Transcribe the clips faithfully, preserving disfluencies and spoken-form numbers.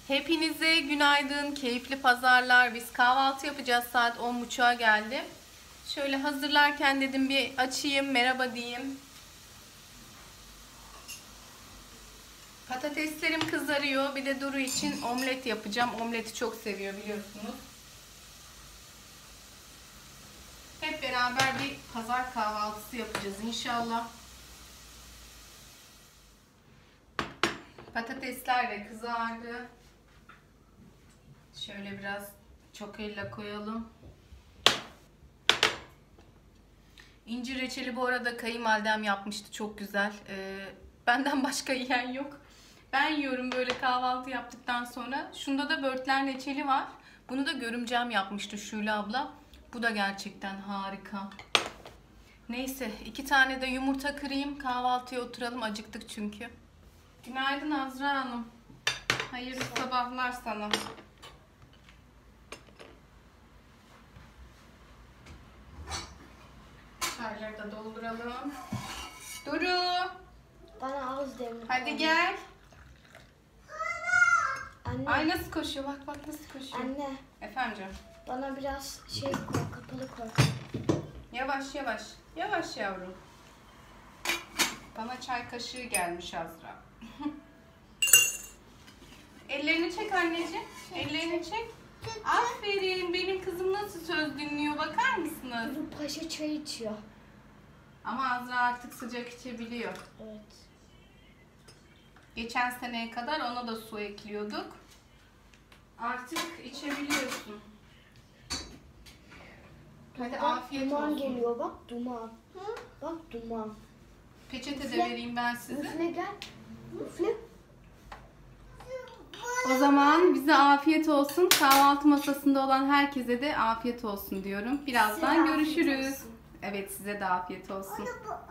Hepinize günaydın, keyifli pazarlar. Biz kahvaltı yapacağız, saat on buçuğa geldi. Şöyle hazırlarken dedim bir açayım, merhaba diyeyim. Patateslerim kızarıyor. Bir de Duru için omlet yapacağım. Omleti çok seviyor biliyorsunuz. Hep beraber bir pazar kahvaltısı yapacağız inşallah. Patatesler de kızardı. Şöyle biraz çok elle koyalım. İncir reçeli bu arada kayınvalidem yapmıştı. Çok güzel. Ee, benden başka yiyen yok. Ben yiyorum böyle kahvaltı yaptıktan sonra. Şunda da böğürtlen reçeli var. Bunu da görümcem yapmıştı Şule abla. Bu da gerçekten harika. Neyse iki tane de yumurta kırayım. Kahvaltıya oturalım. Acıktık çünkü. Günaydın Azra Hanım. Hayırlı sabahlar sana. Çayları da dolduralım. Duru. Bana az demir. Hadi gel. Anne. Ay nasıl koşuyor? Bak bak nasıl koşuyor. Anne. Efendim canım. Bana biraz şey koy, kapalı koy. Yavaş yavaş. Yavaş yavrum. Bana çay kaşığı gelmiş Azra. Ellerini çek anneciğim. Ellerini çek. Aferin. Benim kızım nasıl söz dinliyor bakar mısınız? Bu paşa çay içiyor. Ama Azra artık sıcak içebiliyor. Evet. Geçen seneye kadar ona da su ekliyorduk. Artık içebiliyorsun. Hadi Bak, afiyet duman olsun. geliyor bak duman. Hı? Bak duman. Peçete de Üfle. vereyim ben size. Üfle gel. Üfle. O zaman bize afiyet olsun. Kahvaltı masasında olan herkese de afiyet olsun diyorum. Birazdan Size görüşürüz. afiyet olsun. Evet size de afiyet olsun.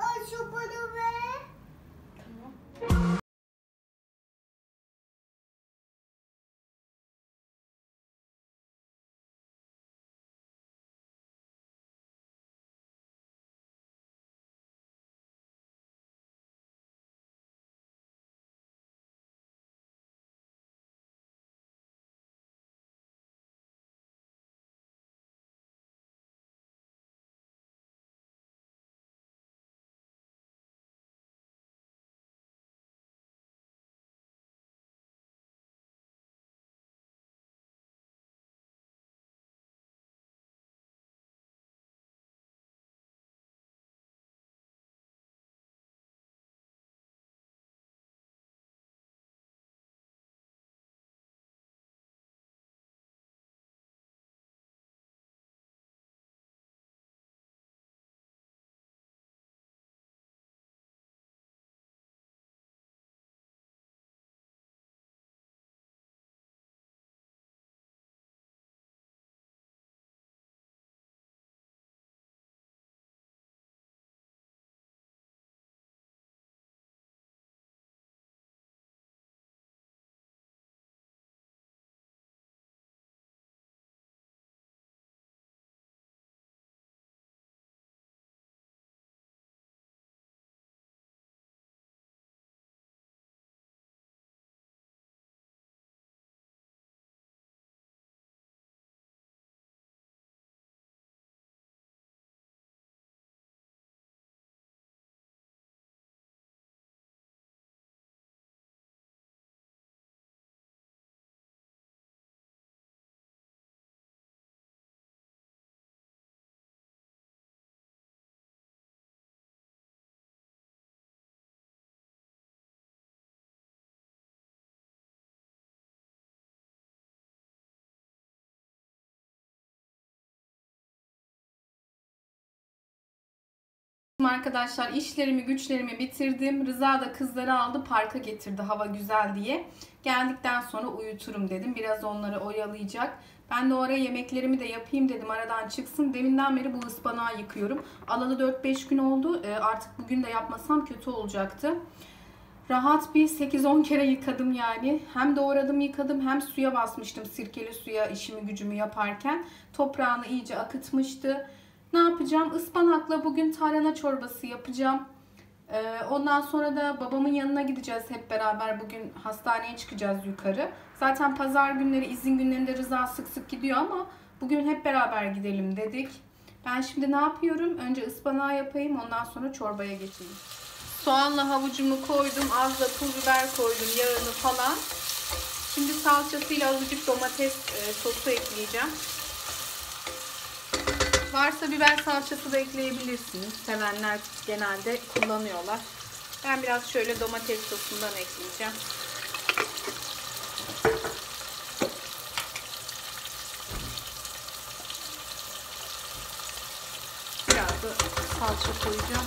Tamam. Arkadaşlar işlerimi güçlerimi bitirdim. Rıza da kızları aldı parka getirdi hava güzel diye. Geldikten sonra uyuturum dedim. Biraz onları oyalayacak. Ben de oraya yemeklerimi de yapayım dedim aradan çıksın. Deminden beri bu ıspanağı yıkıyorum. Alalı dört beş gün oldu. Artık bugün de yapmasam kötü olacaktı. Rahat bir sekiz on kere yıkadım yani. Hem doğradım yıkadım hem suya basmıştım. Sirkeli suya işimi gücümü yaparken. Toprağını iyice akıtmıştı. Ne yapacağım? Ispanakla bugün tarhana çorbası yapacağım. Ee, ondan sonra da babamın yanına gideceğiz hep beraber. Bugün hastaneye çıkacağız yukarı. Zaten pazar günleri, izin günlerinde Rıza sık sık gidiyor ama bugün hep beraber gidelim dedik. Ben şimdi ne yapıyorum? Önce ıspanağı yapayım, ondan sonra çorbaya geçeyim. Soğanla havucumu koydum. Az da pul biber koydum, yağını falan. Şimdi salçasıyla azıcık domates e, sosu ekleyeceğim. Varsa biber salçası da ekleyebilirsiniz. Sevenler genelde kullanıyorlar. Ben biraz şöyle domates sosundan ekleyeceğim. Biraz da salça koyacağım.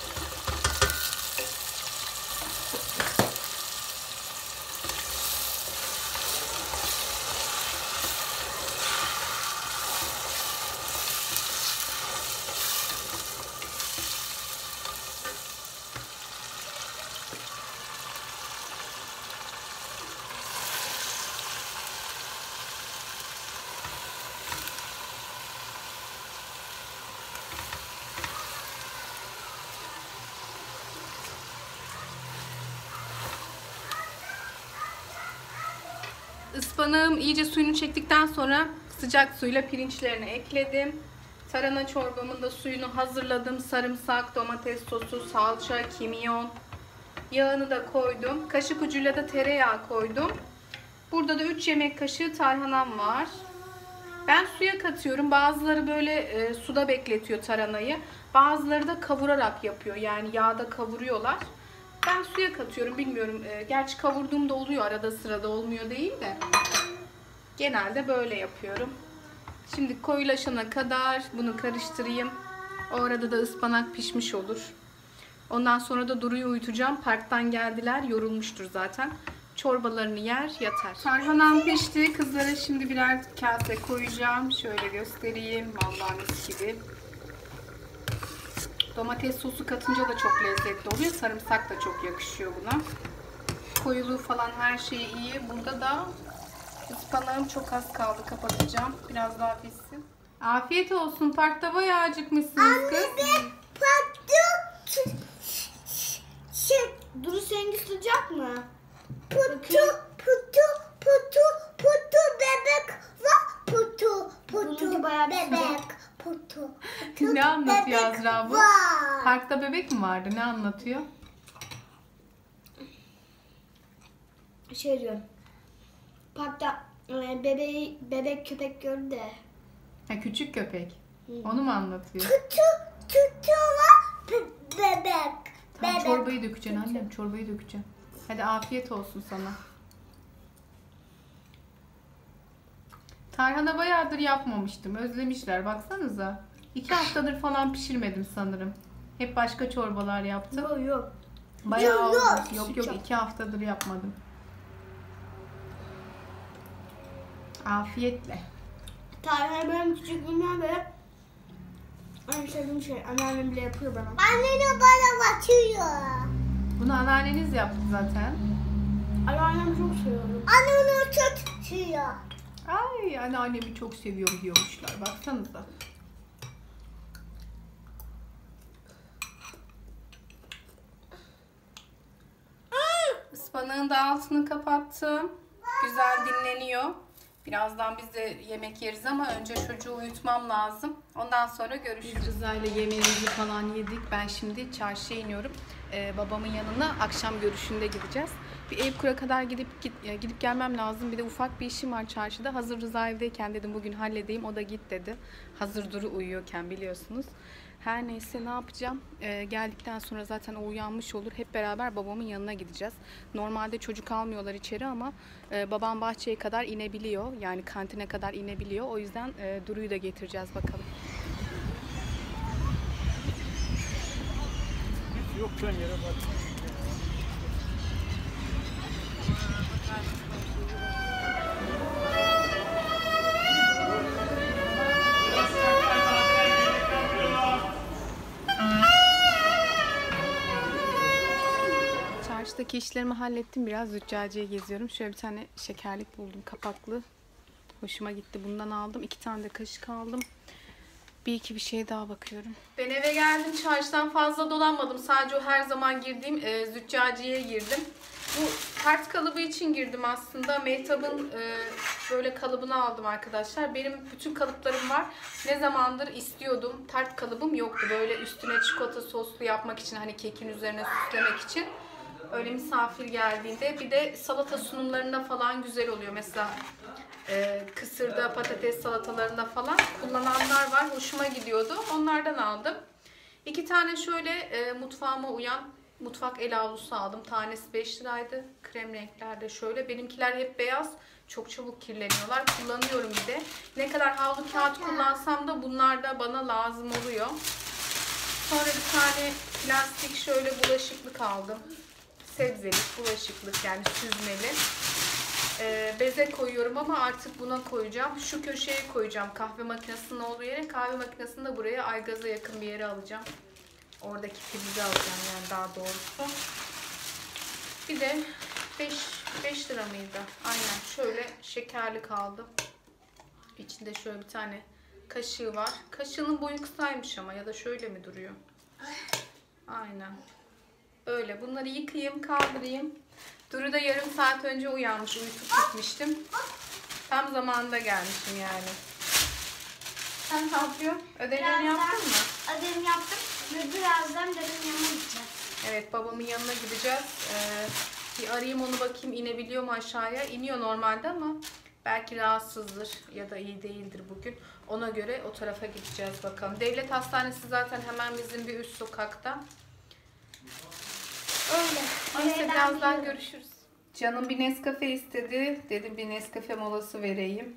Ispanağım iyice suyunu çektikten sonra sıcak suyla pirinçlerini ekledim. Tarhana çorbamın da suyunu hazırladım. Sarımsak, domates sosu, salça, kimyon. Yağını da koydum. Kaşık ucuyla da tereyağı koydum. Burada da üç yemek kaşığı tarhanam var. Ben suya katıyorum. Bazıları böyle e, suda bekletiyor tarhanayı. Bazıları da kavurarak yapıyor. Yani yağda kavuruyorlar. Ben suya katıyorum. Bilmiyorum. E, gerçi kavurduğumda oluyor. Arada sırada olmuyor değil de. Genelde böyle yapıyorum. Şimdi koyulaşana kadar bunu karıştırayım. O arada da ıspanak pişmiş olur. Ondan sonra da Duru'yu uyutacağım. Parktan geldiler. Yorulmuştur zaten. Çorbalarını yer, yatar. Tarhanam pişti. Kızlara şimdi birer kase koyacağım. Şöyle göstereyim. Vallahi mis gibi. Domates sosu katınca da çok lezzetli oluyor. Sarımsak da çok yakışıyor buna. Koyuluğu falan her şeyi iyi. Burada da ıspanağım çok az kaldı. Kapatacağım. Biraz daha pişsin. Afiyet olsun. Parkta bayağı acıkmışsınız kız. Anne patlı. Şey, Duru seninki sıcak mı? Putu, putu, putu, putu bebek var. Putu, putu bebek. Putu, putu Ne anlatıyor bebek Azra bu? var. Parkta bebek mi vardı? Ne anlatıyor? Şey diyor. Parkta e, bebeği, bebek köpek gördü de. Ha, küçük köpek. Onu mu anlatıyor? Tutu, tutu var be- bebek. Tamam, Bebek. çorbayı dökeceksin annem. Çorbayı dökeceğim. Hadi afiyet olsun sana. Tarhana bayağıdır yapmamıştım. Özlemişler. Baksanıza. İki haftadır falan pişirmedim sanırım. Hep başka çorbalar yaptım. Yok yok. Bayağı Yok, oldu. yok. Yok yok iki haftadır yapmadım. Afiyetle. Tarhana benim küçüklüğümden beri en sevdiğim şey. Anneannem bile yapıyor bana. Annem bana batıyor. Bunu anneanneniz yaptı zaten. Anneannem çok seviyorum. Anne onu çok seviyor. Ay anneannemi çok seviyorum diyormuşlar. Baksanıza. Ispanağın da altını kapattım. Güzel dinleniyor. Birazdan biz de yemek yeriz ama önce çocuğu uyutmam lazım. Ondan sonra görüşürüz. Rıza ile yemeğimizi falan yedik. Ben şimdi çarşıya iniyorum. Ee, babamın yanına akşam görüşünde gideceğiz. Bir ev kura kadar gidip git, gidip gelmem lazım. Bir de ufak bir işim var çarşıda. Hazır Rıza evdeyken dedim bugün halledeyim. O da git dedi. Hazır Duru uyuyorken biliyorsunuz. Her neyse ne yapacağım? Ee, geldikten sonra zaten o uyanmış olur. Hep beraber babamın yanına gideceğiz. Normalde çocuk almıyorlar içeri ama e, babam bahçeye kadar inebiliyor. Yani kantine kadar inebiliyor. O yüzden e, Duru'yu da getireceğiz bakalım. Yok sen yere bak. Çarşıdaki işlerimi hallettim. Biraz züccaciye geziyorum. Şöyle bir tane şekerlik buldum. Kapaklı. Hoşuma gitti. Bundan aldım. İki tane de kaşık aldım. Bir iki bir şey daha bakıyorum. Ben eve geldim. Çarşıdan fazla dolanmadım. Sadece o her zaman girdiğim e, züccaciye girdim. Bu tart kalıbı için girdim aslında. Mehtap'ın e, böyle kalıbını aldım arkadaşlar. Benim bütün kalıplarım var. Ne zamandır istiyordum. Tart kalıbım yoktu. Böyle üstüne çikolata soslu yapmak için, hani kekin üzerine süslemek için. Öyle misafir geldiğinde. Bir de salata sunumlarında falan güzel oluyor. Mesela e, kısırda, patates salatalarında falan kullananlar var. Hoşuma gidiyordu. Onlardan aldım. İki tane şöyle e, mutfağıma uyan mutfak el havlusu aldım. Tanesi beş liraydı. Krem renklerde şöyle. Benimkiler hep beyaz. Çok çabuk kirleniyorlar. Kullanıyorum bir de. Ne kadar havlu kağıt kullansam da bunlar da bana lazım oluyor. Sonra bir tane plastik şöyle bulaşıklık aldım. Sebzelik, bulaşıklık, yani süzmeli. Ee, beze koyuyorum ama artık buna koyacağım. Şu köşeye koyacağım kahve makinesinin olduğu yere. Kahve makinesini de buraya aygaza yakın bir yere alacağım. Oradaki prizi alacağım yani, daha doğrusu. Bir de beş lira mıydı? Aynen, şöyle şekerli kaldı. İçinde şöyle bir tane kaşığı var. Kaşığının boyu kısaymış ama, ya da şöyle mi duruyor? Aynen. Öyle. Bunları yıkayayım, kaldırayım. Duru da yarım saat önce uyanmış. Uykup gitmiştim. Tam zamanında gelmişim yani. Sen ne yapıyorsun? Ödevlerini yaptın mı? Ödevimi yaptım ve birazdan dedemin yanına gideceğiz. Evet, babamın yanına gideceğiz. Ee, bir arayayım onu, bakayım inebiliyor mu aşağıya. İniyor normalde ama belki rahatsızdır ya da iyi değildir bugün. Ona göre o tarafa gideceğiz bakalım. Devlet Hastanesi zaten hemen bizim bir üst sokakta. Öyle. Neyse, birazdan görüşürüz. Canım bir Nescafe istedi. Dedim bir Nescafe molası vereyim.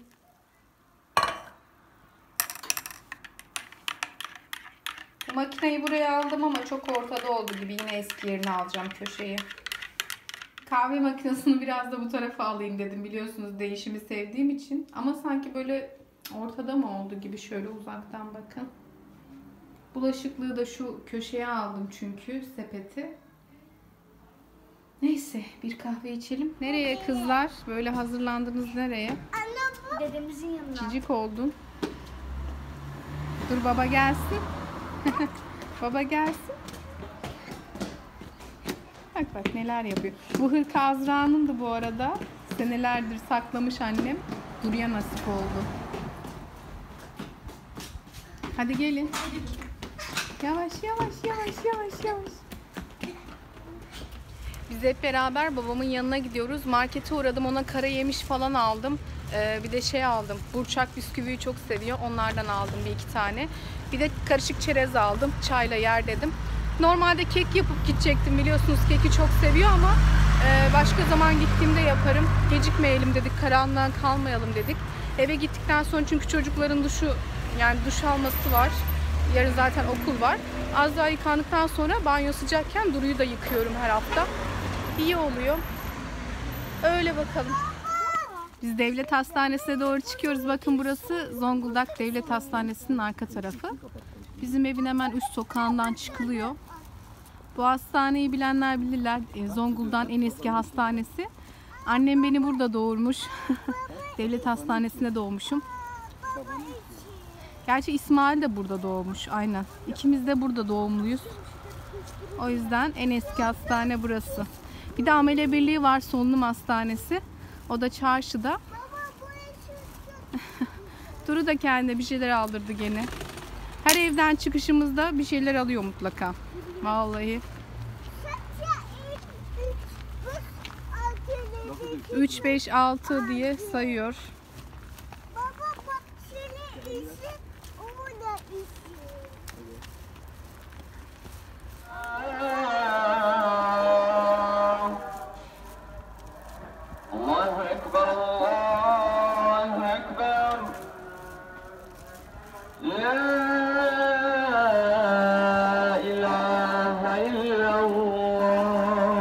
Makineyi buraya aldım ama çok ortada oldu gibi. Yine eski yerine alacağım, köşeyi. Kahve makinesini biraz da bu tarafa alayım dedim. Biliyorsunuz değişimi sevdiğim için. Ama sanki böyle ortada mı oldu gibi, şöyle uzaktan bakın. Bulaşıklığı da şu köşeye aldım çünkü, sepeti. Neyse, bir kahve içelim. Nereye kızlar? Böyle hazırlandınız nereye? Anne bu. Dedemizin yanına. Cicik oldun. Dur baba gelsin. Baba gelsin. Bak bak neler yapıyor. Bu hırka Azra'nın da bu arada. Senelerdir saklamış annem. Duru'ya nasip oldu. Hadi gelin. Yavaş yavaş yavaş yavaş yavaş. Biz hep beraber babamın yanına gidiyoruz. Markete uğradım, ona kara yemiş falan aldım. Ee, bir de şey aldım. Burçak bisküviyi çok seviyor. Onlardan aldım bir iki tane. Bir de karışık çerez aldım. Çayla yer dedim. Normalde kek yapıp gidecektim. Biliyorsunuz keki çok seviyor ama e, başka zaman gittiğimde yaparım. Gecikmeyelim dedik. Karanlığa kalmayalım dedik. Eve gittikten sonra, çünkü çocukların duşu, yani duş alması var. Yarın zaten okul var. Az daha yıkandıktan sonra banyo sıcakken Duru'yu da yıkıyorum her hafta. İyi oluyor. Öyle bakalım. Biz devlet hastanesine doğru çıkıyoruz. Bakın burası Zonguldak Devlet Hastanesi'nin arka tarafı. Bizim evin hemen üst sokağından çıkılıyor. Bu hastaneyi bilenler bilirler. Zonguldak'ın en eski hastanesi. Annem beni burada doğurmuş. Devlet Hastanesi'nde doğmuşum. Gerçi İsmail de burada doğmuş. Aynen. İkimiz de burada doğumluyuz. O yüzden en eski hastane burası. Bir de amele birliği var, solunum hastanesi. O da çarşıda. Duru da kendine bir şeyler aldırdı gene. Her evden çıkışımızda bir şeyler alıyor mutlaka. Vallahi. üç, beş, altı diye sayıyor. Baba bak, senin işin, o da işin. Allahu Ekber, Allahu Ekber. La ilahe illallah.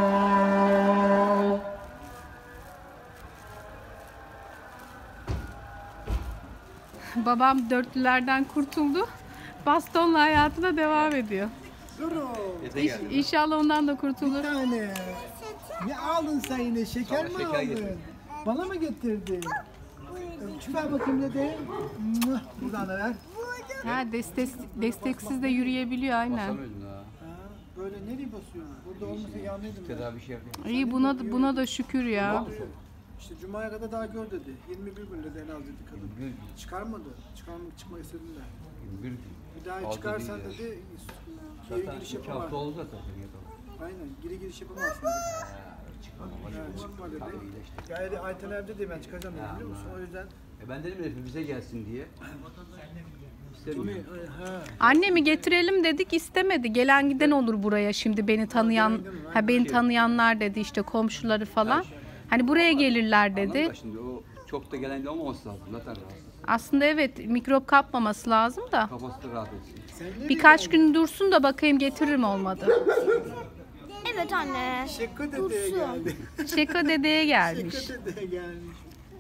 Babam dörtlülerden kurtuldu. Bastonla hayatına devam ediyor. Duru. İş, inşallah ondan da kurtulur. Bir tane. Ne aldın sen yine? Şeker mi şeker aldın? getirdim. Bana mı getirdin? Şu ver bakayım dede. Muah, buradan da ver. Burada Ha, destek, desteksiz de yürüyebiliyor aynen. Basamıyordun ha. Ha, böyle nereye basıyorsun? Burada olmasa yanlıydım ben. Tedavi şey yapıyor. İyi, buna da, buna da şükür ya. İşte Cuma'ya kadar daha gör dedi. yirmi bir gün dedi en az dedi kadın. yirmi bir gün. Çıkarmadı. Çıkarmak çıkmak istediler. yirmi bir gün. Bir daha Aldı çıkarsan değil dedi geri Zaten giriş iki hafta yapamaz. oldu zaten. Aynen geri giriş yapamazsın dedi. Çıkmadım. Ha, çıkma dedi. Tabii iyileşti. Yani Ayten abi dedi ben çıkacağım dedi biliyor musun? O yüzden E ben dedim herif bize gelsin diye. Tony, İstemiyor. ha. Annemi getirelim dedik, istemedi. Gelen giden olur buraya şimdi, beni tanıyan, ha beni tanıyanlar dedi, işte komşuları falan. Hani buraya gelirler dedi. Anladın mı şimdi o çok da gelen de olmaması lazım. Zaten rahatsız. Aslında evet, mikrop kapmaması lazım da. Kafası da rahat etsin. Sen nereye Birkaç gün dursun da bakayım, getiririm olmadı. Evet anne. Şeko dedeye geldi. Şeko dedeye gelmiş. Şeko dedeye gelmiş.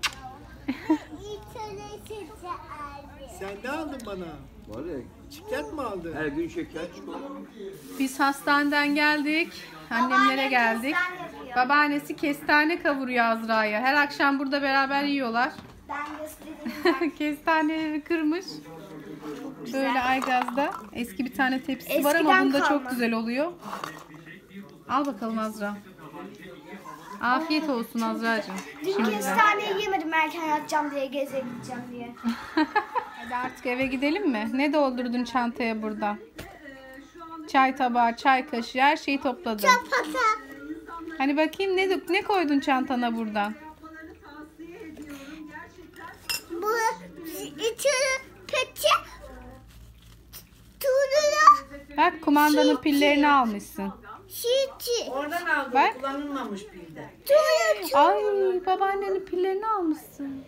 Sen ne aldın bana? Var ya Çikolata mı aldın? her gün şeker çikolata. Biz hastaneden geldik. Annemlere geldik. Babaannesi kestane kavuruyor Azra'ya. Her akşam burada beraber yiyorlar. Ben göstereyim. Kestaneleri kırmış. Böyle Aygaz'da eski bir tane tepsisi var ama Eskiden bunda çok kalma. güzel oluyor. Al bakalım Azra. Afiyet olsun Azra'cığım. Dün kestaneyi yemedim erken yatacağım diye, geziye gideceğim diye. Hadi artık eve gidelim mi? Ne doldurdun çantaya burada? Çay tabağı, çay kaşığı, her şeyi topladın. Pata. Hani bakayım ne ne koydun çantana burada? Bu içeri peki turuna Bak, kumandanın pillerini almışsın. şişi. Oradan aldım, Bak. kullanılmamış pilde. Ay, babaannenin pillerini almışsın.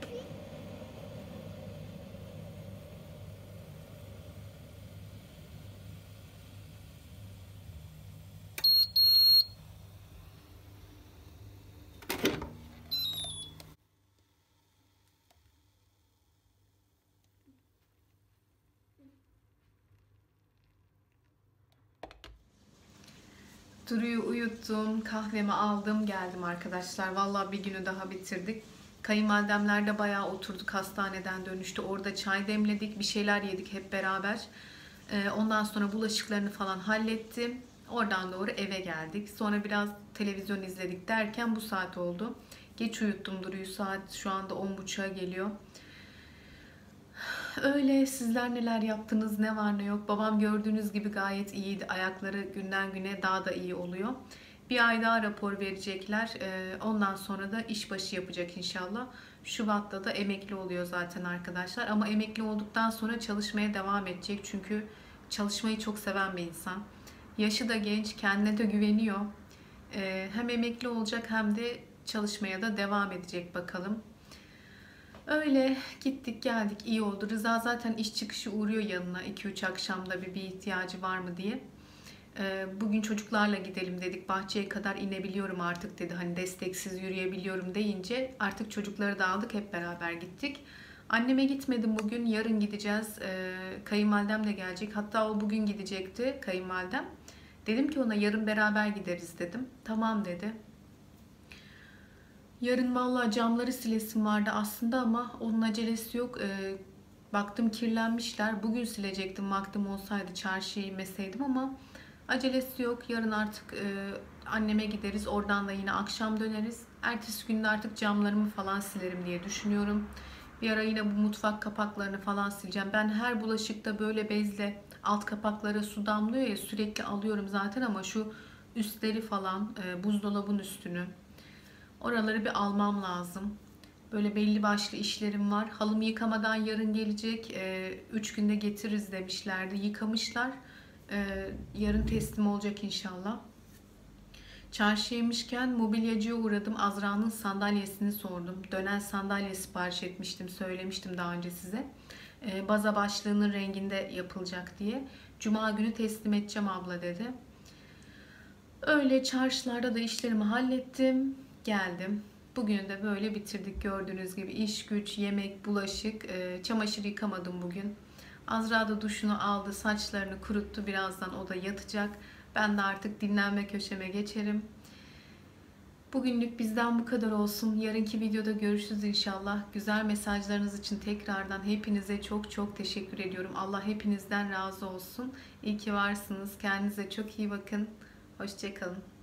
Duru'yu uyuttum, kahvemi aldım, geldim arkadaşlar. Vallahi bir günü daha bitirdik. Kayınvalidemlerde bayağı oturduk, hastaneden dönüştü. Orada çay demledik, bir şeyler yedik hep beraber. Ee, ondan sonra bulaşıklarını falan hallettim. Oradan doğru eve geldik. Sonra biraz televizyon izledik derken bu saat oldu. Geç uyuttum Duru'yu, saat şu anda on buçuğa geliyor. Öyle, sizler neler yaptınız, ne var ne yok. Babam gördüğünüz gibi gayet iyiydi. Ayakları günden güne daha da iyi oluyor. Bir ay daha rapor verecekler. Ee, ondan sonra da işbaşı yapacak inşallah. Şubat'ta da emekli oluyor zaten arkadaşlar. Ama emekli olduktan sonra çalışmaya devam edecek. Çünkü çalışmayı çok seven bir insan. Yaşı da genç, kendine de güveniyor. Ee, hem emekli olacak hem de çalışmaya da devam edecek bakalım. Öyle gittik geldik, iyi oldu. Rıza zaten iş çıkışı uğruyor yanına iki üç akşamda bir, bir ihtiyacı var mı diye. Ee, bugün çocuklarla gidelim dedik. Bahçeye kadar inebiliyorum artık dedi. Hani desteksiz yürüyebiliyorum deyince artık çocukları da aldık, hep beraber gittik. Anneme gitmedim bugün. Yarın gideceğiz. Ee, kayınvalidem de gelecek. Hatta o bugün gidecekti, kayınvalidem. Dedim ki ona yarın beraber gideriz dedim. Tamam dedi. Yarın vallahi camları silesim vardı aslında ama onun acelesi yok. Ee, baktım kirlenmişler. Bugün silecektim, vaktim olsaydı çarşıya inmeseydim ama acelesi yok. Yarın artık e, anneme gideriz. Oradan da yine akşam döneriz. Ertesi günde artık camlarımı falan silerim diye düşünüyorum. Bir ara yine bu mutfak kapaklarını falan sileceğim. Ben her bulaşıkta böyle bezle alt kapaklara su damlıyor ya, sürekli alıyorum zaten ama şu üstleri falan, e, buzdolabın üstünü, oraları bir almam lazım. Böyle belli başlı işlerim var. Halımı yıkamadan yarın gelecek. Ee, üç günde getiririz demişlerdi. Yıkamışlar. Ee, yarın teslim olacak inşallah. Çarşıymışken mobilyacıya uğradım. Azra'nın sandalyesini sordum. Dönen sandalye sipariş etmiştim. Söylemiştim daha önce size. Ee, baza başlığının renginde yapılacak diye. Cuma günü teslim edeceğim abla dedi. Öyle çarşılarda da işlerimi hallettim. Geldim. Bugün de böyle bitirdik gördüğünüz gibi. İş güç, yemek, bulaşık, e, çamaşır yıkamadım bugün. Azra da duşunu aldı, saçlarını kuruttu. Birazdan o da yatacak. Ben de artık dinlenme köşeme geçerim. Bugünlük bizden bu kadar olsun. Yarınki videoda görüşürüz inşallah. Güzel mesajlarınız için tekrardan hepinize çok çok teşekkür ediyorum. Allah hepinizden razı olsun. İyi ki varsınız. Kendinize çok iyi bakın. Hoşça kalın.